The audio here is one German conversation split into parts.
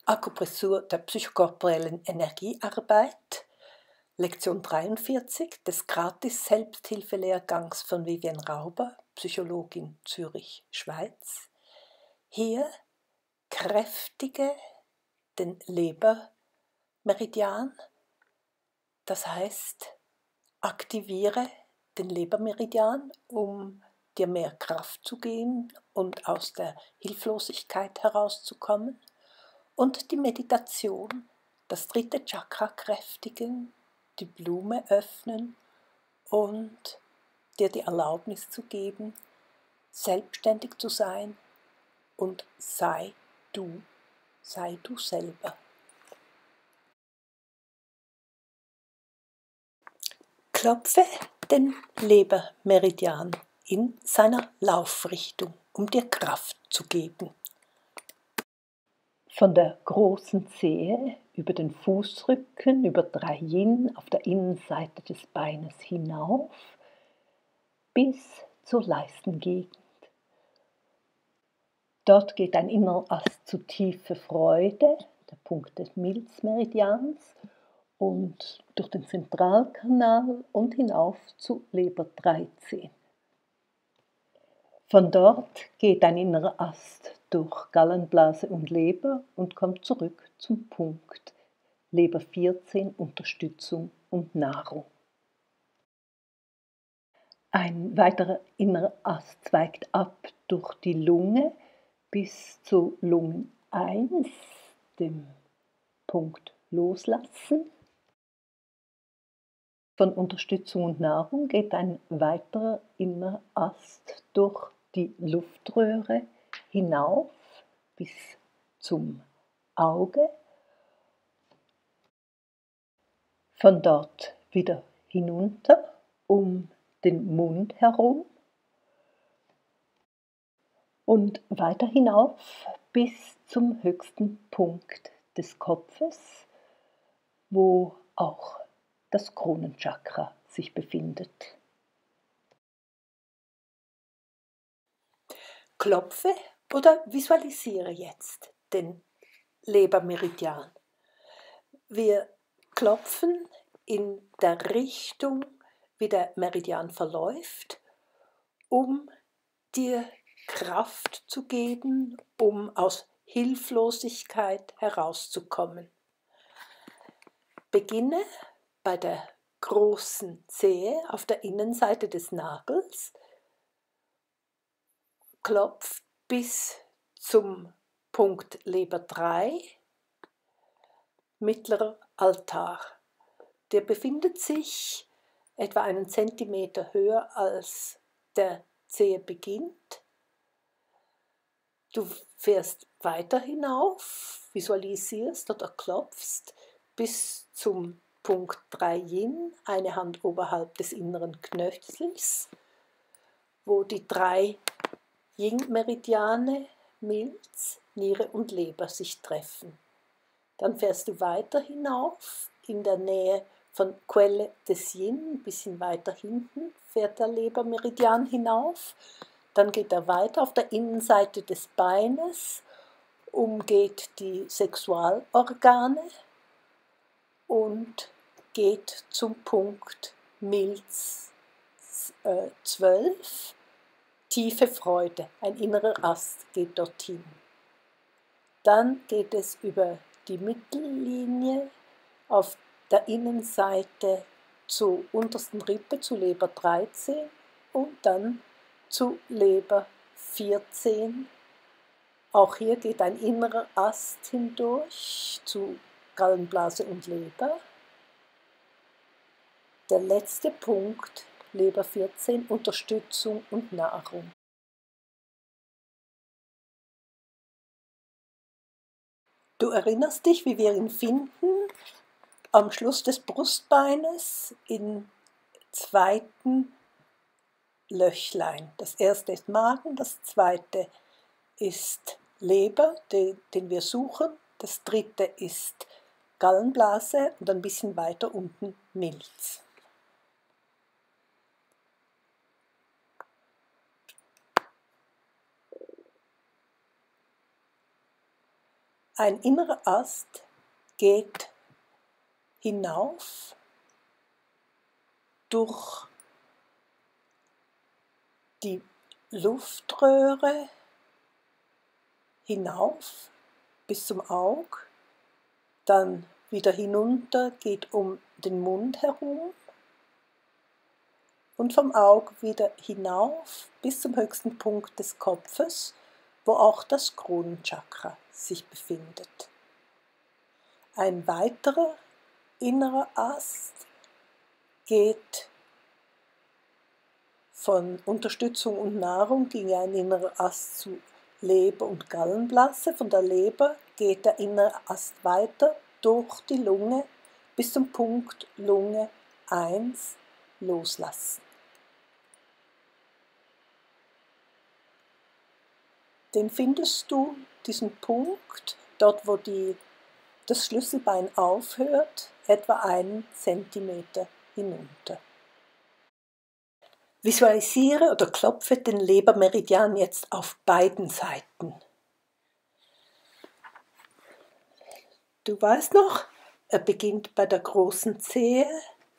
Akupressur der psychokorporellen Energiearbeit, Lektion 43 des Gratis-Selbsthilfelehrgangs von Vivian Rauber, Psychologin Zürich, Schweiz. Hier kräftige den Lebermeridian, das heißt, aktiviere den Lebermeridian, um dir mehr Kraft zu geben und aus der Hilflosigkeit herauszukommen. Und die Meditation, das dritte Chakra kräftigen, die Blume öffnen und dir die Erlaubnis zu geben, selbstständig zu sein und sei du selber. Klopfe den Lebermeridian in seiner Laufrichtung, um dir Kraft zu geben. Von der großen Zehe über den Fußrücken, über 3 Yin auf der Innenseite des Beines hinauf bis zur Leistengegend. Dort geht ein innerer Ast zu tiefe Freude, der Punkt des Milzmeridians, und durch den Zentralkanal und hinauf zu Leber 13. Von dort geht ein innerer Ast durch Gallenblase und Leber und kommt zurück zum Punkt Leber 14, Unterstützung und Nahrung. Ein weiterer innerer Ast zweigt ab durch die Lunge bis zu Lungen 1, dem Punkt Loslassen. Von Unterstützung und Nahrung geht ein weiterer innerer Ast durch die Luftröhre hinauf bis zum Auge. Von dort wieder hinunter um den Mund herum und weiter hinauf bis zum höchsten Punkt des Kopfes, wo auch das Kronenchakra sich befindet. Klopfe oder visualisiere jetzt den Lebermeridian. Wir klopfen in der Richtung, wie der Meridian verläuft, um dir Kraft zu geben, um aus Hilflosigkeit herauszukommen. Beginne bei der großen Zehe auf der Innenseite des Nagels, klopf bis zum Punkt Leber 3, mittlerer Altar. Der befindet sich etwa 1 Zentimeter höher als der Zehe beginnt. Du fährst weiter hinauf, visualisierst oder klopfst bis zum Punkt 3 Yin, eine Hand oberhalb des inneren Knöchels, wo die 3 Yin-Meridiane, Milz, Niere und Leber sich treffen. Dann fährst du weiter hinauf, in der Nähe von Quelle des Yin, ein bisschen weiter hinten fährt der Lebermeridian hinauf. Dann geht er weiter auf der Innenseite des Beines, umgeht die Sexualorgane und geht zum Punkt Milz 12. Tiefe Freude, ein innerer Ast geht dorthin. Dann geht es über die Mittellinie auf der Innenseite zur untersten Rippe, zu Leber 13 und dann zu Leber 14. Auch hier geht ein innerer Ast hindurch zu Gallenblase und Leber. Der letzte Punkt, Leber 14, Unterstützung und Nahrung. Du erinnerst dich, wie wir ihn finden, am Schluss des Brustbeines im 2. Löchlein. Das erste ist Magen, das zweite ist Leber, den wir suchen. Das dritte ist Gallenblase und ein bisschen weiter unten Milz. Ein innerer Ast geht hinauf durch die Luftröhre hinauf bis zum Auge, dann wieder hinunter, geht um den Mund herum und vom Auge wieder hinauf bis zum höchsten Punkt des Kopfes, wo auch das Kronenchakra sich befindet. Ein weiterer innerer Ast geht von Unterstützung und Nahrung, ging ein innerer Ast zu Leber und Gallenblase. Von der Leber geht der innere Ast weiter durch die Lunge bis zum Punkt Lunge 1 loslassen. Den findest du, diesen Punkt, dort wo das Schlüsselbein aufhört, etwa 1 Zentimeter hinunter. Visualisiere oder klopfe den Lebermeridian jetzt auf beiden Seiten. Du weißt noch, er beginnt bei der großen Zehe,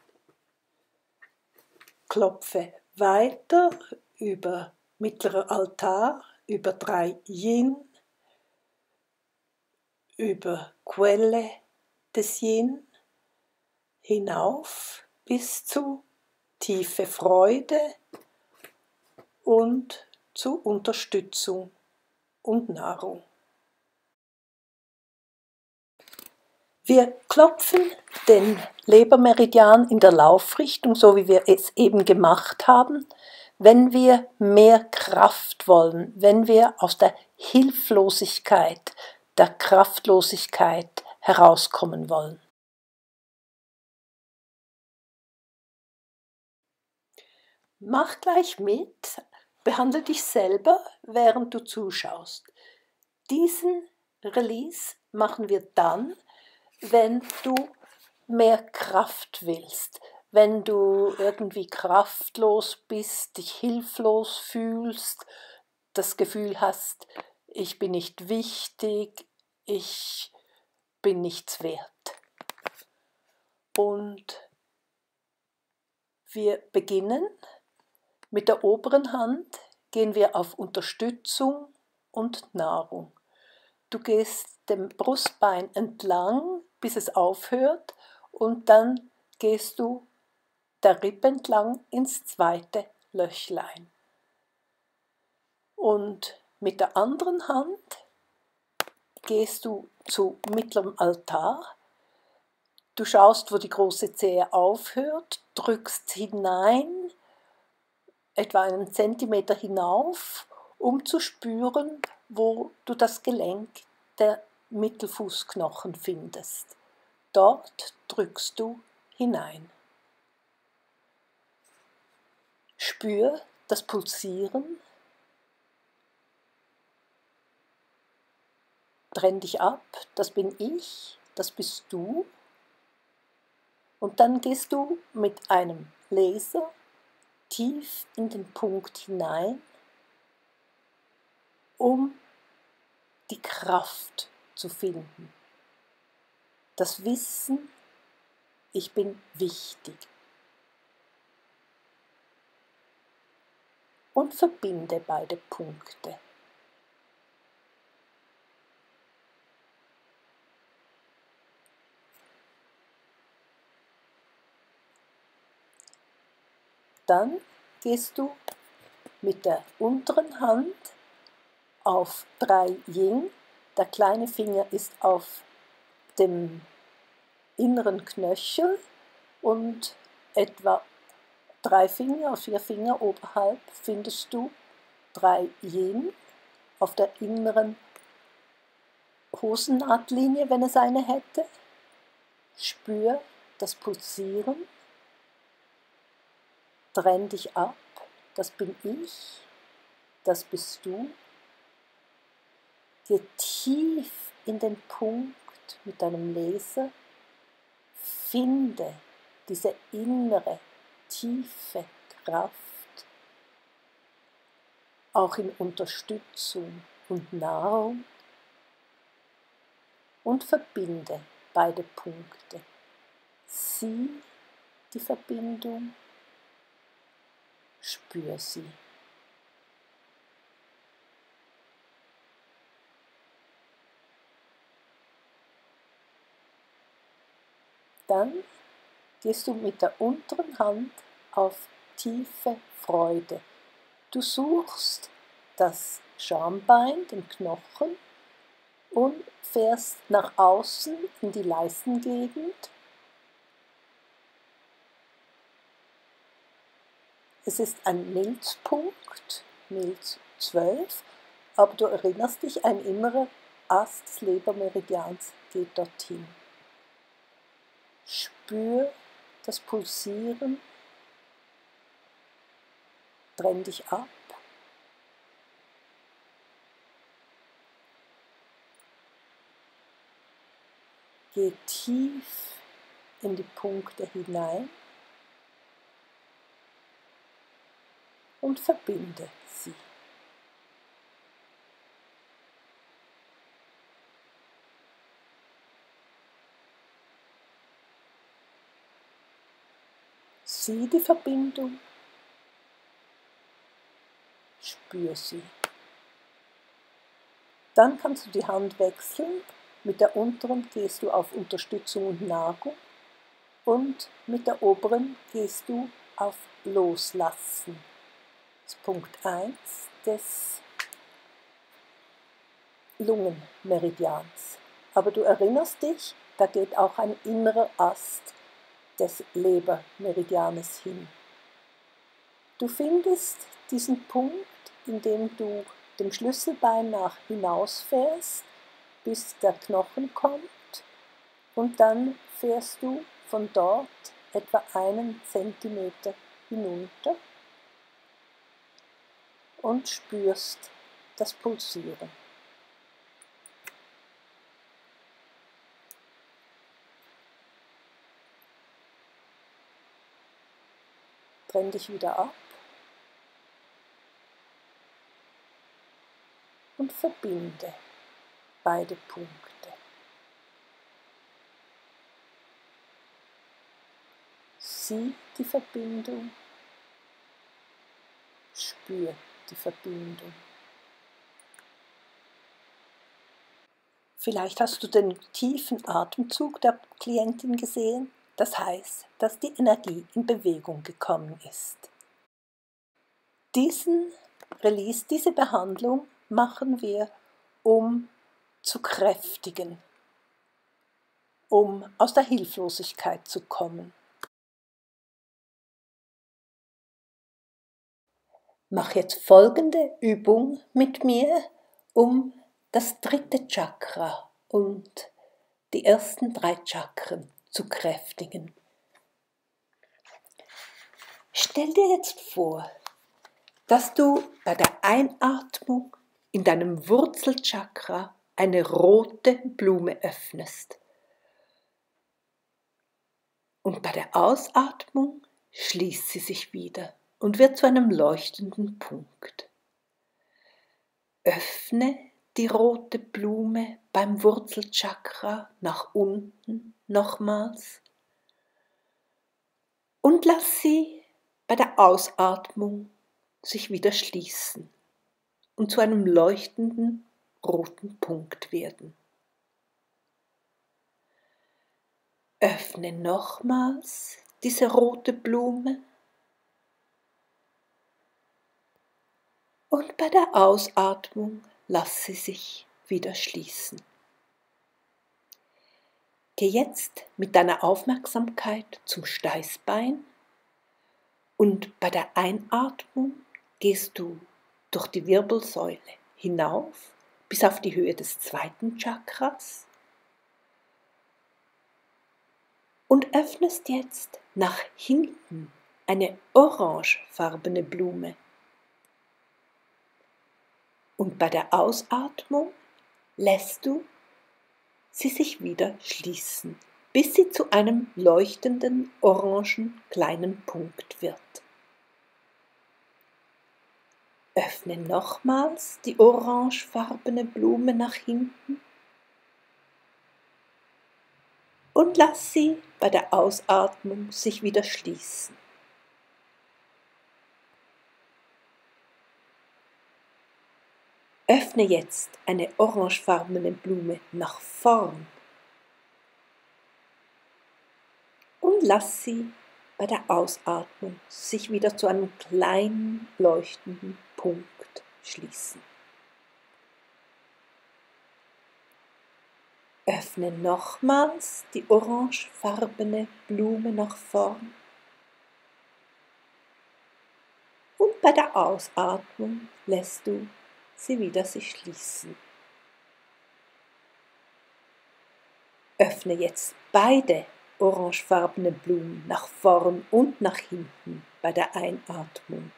klopfe weiter über mittlerer Altar, über 3 Yin, über Quelle des Yin, hinauf bis zu tiefe Freude und zu Unterstützung und Nahrung. Wir klopfen den Lebermeridian in der Laufrichtung, so wie wir es eben gemacht haben, wenn wir mehr Kraft wollen, wenn wir aus der Hilflosigkeit, der Kraftlosigkeit herauskommen wollen. Mach gleich mit, behandle dich selber, während du zuschaust. Diesen Release machen wir dann, wenn du mehr Kraft willst, wenn du irgendwie kraftlos bist, dich hilflos fühlst, das Gefühl hast, ich bin nicht wichtig, ich bin nichts wert. Und wir beginnen mit der oberen Hand, gehen wir auf Unterstützung und Nahrung. Du gehst dem Brustbein entlang, bis es aufhört, und dann gehst du der Rippe entlang ins zweite Löchlein. Und mit der anderen Hand gehst du zu mittlerem Altar. Du schaust, wo die große Zehe aufhört, drückst hinein, etwa 1 Zentimeter hinauf, um zu spüren, wo du das Gelenk der Mittelfußknochen findest. Dort drückst du hinein. Spür das Pulsieren. Trenn dich ab, das bin ich, das bist du. Und dann gehst du mit einem Laser tief in den Punkt hinein, um die Kraft zu finden. Das Wissen, ich bin wichtig. Und verbinde beide Punkte. Dann gehst du mit der unteren Hand auf 3 Yin. Der kleine Finger ist auf dem inneren Knöchel und etwa 3 Finger, 4 Finger oberhalb findest du 3 Yin auf der inneren Hosennahtlinie, wenn es eine hätte. Spür das Pulsieren. Trenn dich ab, das bin ich, das bist du. Geh tief in den Punkt mit deinem Laser. Finde diese innere, tiefe Kraft, auch in Unterstützung und Nahrung. und verbinde beide Punkte. Sieh die Verbindung, spür sie. Dann gehst du mit der unteren Hand auf tiefe Freude. Du suchst das Schambein, den Knochen, und fährst nach außen in die Leistengegend. Es ist ein Milzpunkt, Milz 12, aber du erinnerst dich, ein innerer Ast des Lebermeridians geht dorthin. Spür das Pulsieren, trenn dich ab. Geh tief in die Punkte hinein und verbinde sie. Sieh die Verbindung, spür sie. Dann kannst du die Hand wechseln. Mit der unteren gehst du auf Unterstützung und Nahrung und mit der oberen gehst du auf Loslassen. Das ist Punkt 1 des Lungenmeridians. Aber du erinnerst dich, da geht auch ein innerer Ast des Lebermeridianes hin. Du findest diesen Punkt, indem du dem Schlüsselbein nach hinausfährst, bis der Knochen kommt, und dann fährst du von dort etwa 1 Zentimeter hinunter und spürst das Pulsieren. Trenn dich wieder ab und verbinde beide Punkte. Sieh die Verbindung, spür die Verbindung. Vielleicht hast du den tiefen Atemzug der Klientin gesehen. Das heißt, dass die Energie in Bewegung gekommen ist. Diesen Release, diese Behandlung machen wir, um zu kräftigen, um aus der Hilflosigkeit zu kommen. Mach jetzt folgende Übung mit mir, um das 3. Chakra und die ersten 3 Chakren zu kräftigen. Stell dir jetzt vor, dass du bei der Einatmung in deinem Wurzelchakra eine rote Blume öffnest. Und bei der Ausatmung schließt sie sich wieder und wird zu einem leuchtenden Punkt. Öffne die rote Blume beim Wurzelchakra nach unten nochmals und lass sie bei der Ausatmung sich wieder schließen und zu einem leuchtenden roten Punkt werden. Öffne nochmals diese rote Blume und bei der Ausatmung lass sie sich wieder schließen. Geh jetzt mit deiner Aufmerksamkeit zum Steißbein und bei der Einatmung gehst du durch die Wirbelsäule hinauf bis auf die Höhe des 2. Chakras und öffnest jetzt nach hinten eine orangefarbene Blume. Und bei der Ausatmung lässt du sie sich wieder schließen, bis sie zu einem leuchtenden orangen kleinen Punkt wird. Öffne nochmals die orangefarbene Blume nach hinten Und lass sie bei der Ausatmung sich wieder schließen. Öffne jetzt eine orangefarbene Blume nach vorn und lass sie bei der Ausatmung sich wieder zu einem kleinen leuchtenden Punkt schließen. Öffne nochmals die orangefarbene Blume nach vorn und bei der Ausatmung lässt du sie wieder sich schließen. Öffne jetzt beide orangefarbene Blumen nach vorn und nach hinten bei der Einatmung.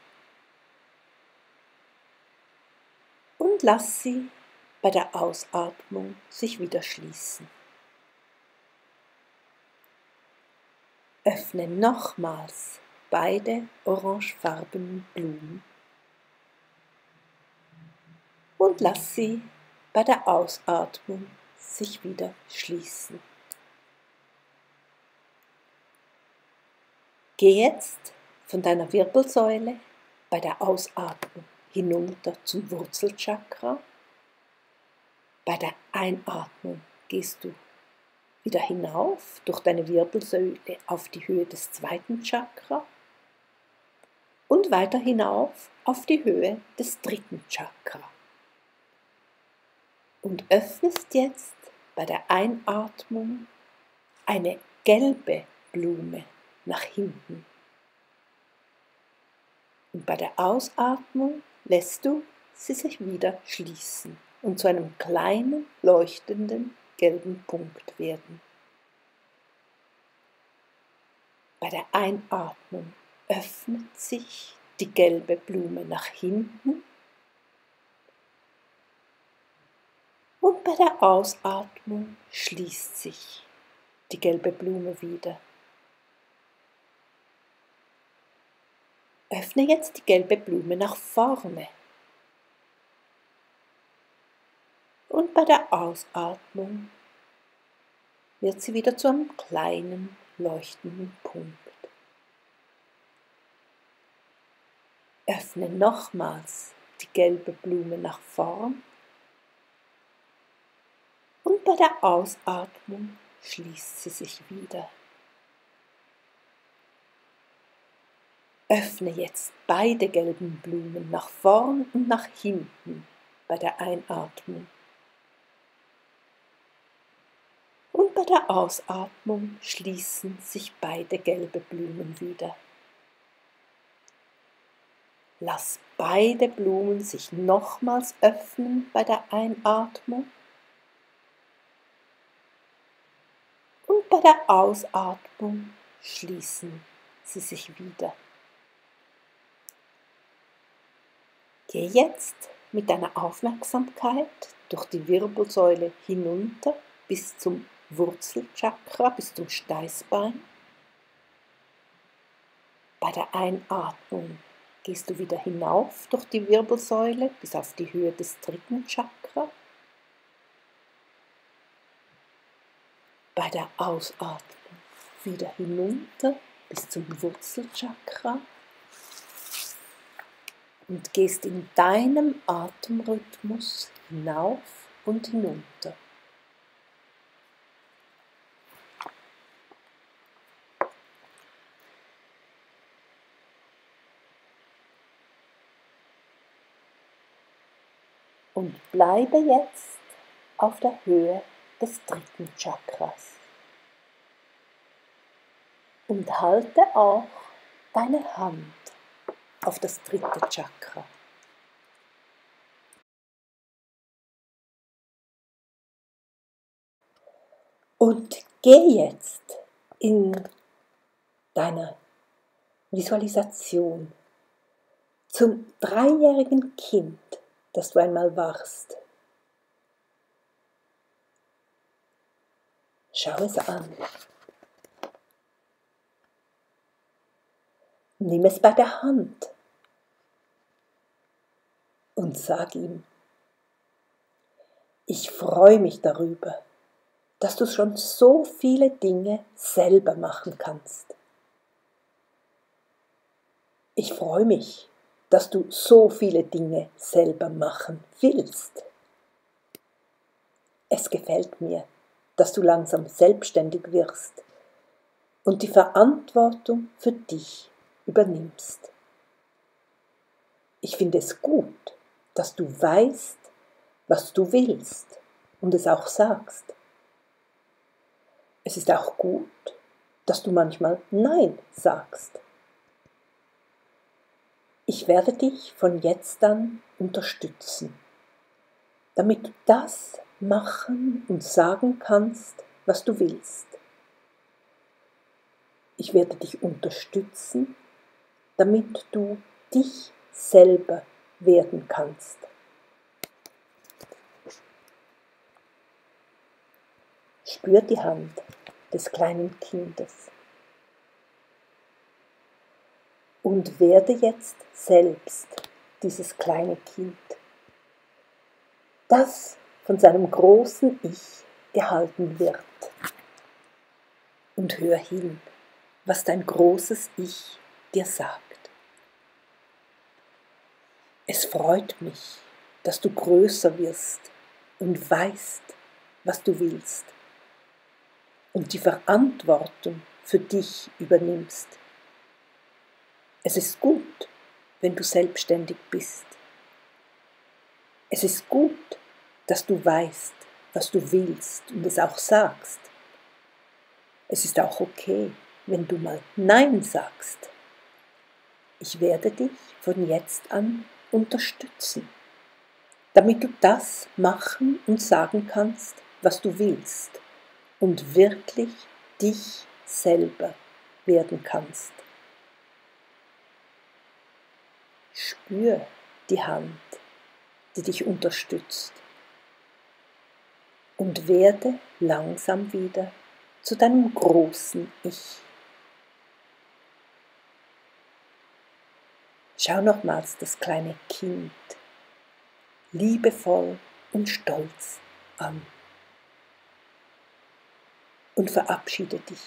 Und lass sie bei der Ausatmung sich wieder schließen. Öffne nochmals beide orangefarbenen Blumen und lass sie bei der Ausatmung sich wieder schließen. Geh jetzt von deiner Wirbelsäule bei der Ausatmung hinunter zum Wurzelchakra. Bei der Einatmung gehst du wieder hinauf durch deine Wirbelsäule auf die Höhe des zweiten Chakra und weiter hinauf auf die Höhe des dritten Chakra. Und öffnest jetzt bei der Einatmung eine gelbe Blume nach hinten. Und bei der Ausatmung lässt du sie sich wieder schließen und zu einem kleinen, leuchtenden, gelben Punkt werden. Bei der Einatmung öffnet sich die gelbe Blume nach hinten und bei der Ausatmung schließt sich die gelbe Blume wieder. Öffne jetzt die gelbe Blume nach vorne. Und bei der Ausatmung wird sie wieder zu einem kleinen, leuchtenden Punkt. Öffne nochmals die gelbe Blume nach vorn. Und bei der Ausatmung schließt sie sich wieder. Öffne jetzt beide gelben Blumen nach vorn und nach hinten bei der Einatmung. Und bei der Ausatmung schließen sich beide gelbe Blumen wieder. Lass beide Blumen sich nochmals öffnen bei der Einatmung. Und bei der Ausatmung schließen sie sich wieder. Geh jetzt mit deiner Aufmerksamkeit durch die Wirbelsäule hinunter bis zum Wurzelchakra, bis zum Steißbein. Bei der Einatmung gehst du wieder hinauf durch die Wirbelsäule bis auf die Höhe des dritten Chakra. Bei der Ausatmung wieder hinunter bis zum Wurzelchakra. Und gehst in deinem Atemrhythmus hinauf und hinunter. Und bleibe jetzt auf der Höhe des dritten Chakras. Und halte auch deine Hand auf das dritte Chakra. Und geh jetzt in deiner Visualisation zum 3-jährigen Kind, das du einmal warst. Schau es an. Nimm es bei der Hand und sag ihm: Ich freue mich darüber, dass du schon so viele Dinge selber machen kannst. Ich freue mich, dass du so viele Dinge selber machen willst. Es gefällt mir, dass du langsam selbstständig wirst und die Verantwortung für dich übernimmst. Ich finde es gut, dass du weißt, was du willst und es auch sagst. Es ist auch gut, dass du manchmal Nein sagst. Ich werde dich von jetzt an unterstützen, damit du das machen und sagen kannst, was du willst. Ich werde dich unterstützen, damit du dich selber werden kannst. Spür die Hand des kleinen Kindes und werde jetzt selbst dieses kleine Kind, das von seinem großen Ich gehalten wird. Und hör hin, was dein großes Ich dir sagt. Es freut mich, dass du größer wirst und weißt, was du willst und die Verantwortung für dich übernimmst. Es ist gut, wenn du selbstständig bist. Es ist gut, dass du weißt, was du willst und es auch sagst. Es ist auch okay, wenn du mal Nein sagst. Ich werde dich von jetzt an unterstützen, damit du das machen und sagen kannst, was du willst und wirklich dich selber werden kannst. Spür die Hand, die dich unterstützt und werde langsam wieder zu deinem großen Ich. Schau nochmals das kleine Kind liebevoll und stolz an und verabschiede dich.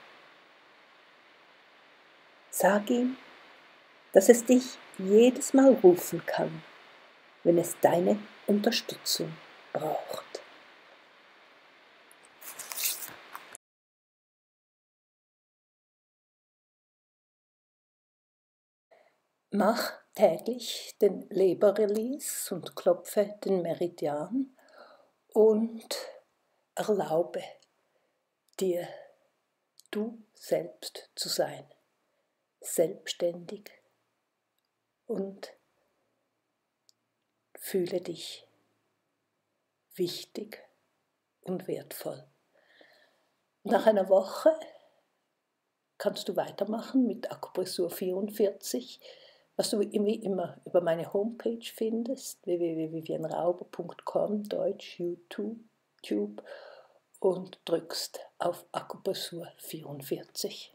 Sag ihm, dass es dich jedes Mal rufen kann, wenn es deine Unterstützung braucht. Mach täglich den Leber-Release und klopfe den Meridian und erlaube dir, du selbst zu sein, selbstständig und fühle dich wichtig und wertvoll. Nach einer Woche kannst du weitermachen mit Akupressur 44, was du wie immer über meine Homepage findest, www.vivianrauber.com, Deutsch, YouTube, und drückst auf Akupressur 44.